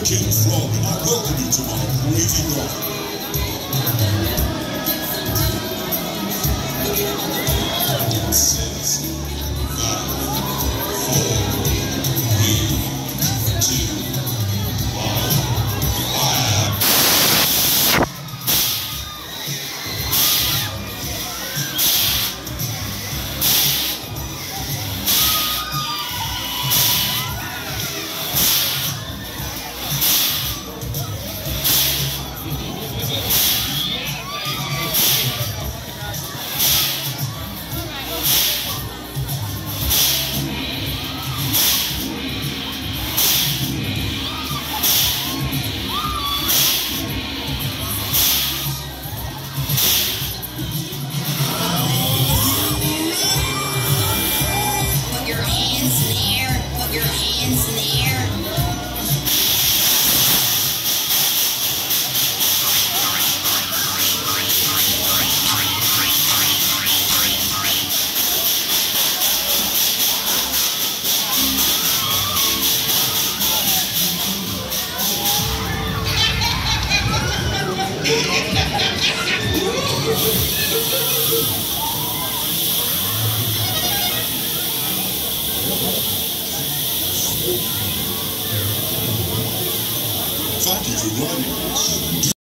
King Frog, and I welcome you to my crazy ride. Six, 5, 4, 3, 2, 1, fire! Thank you for running this.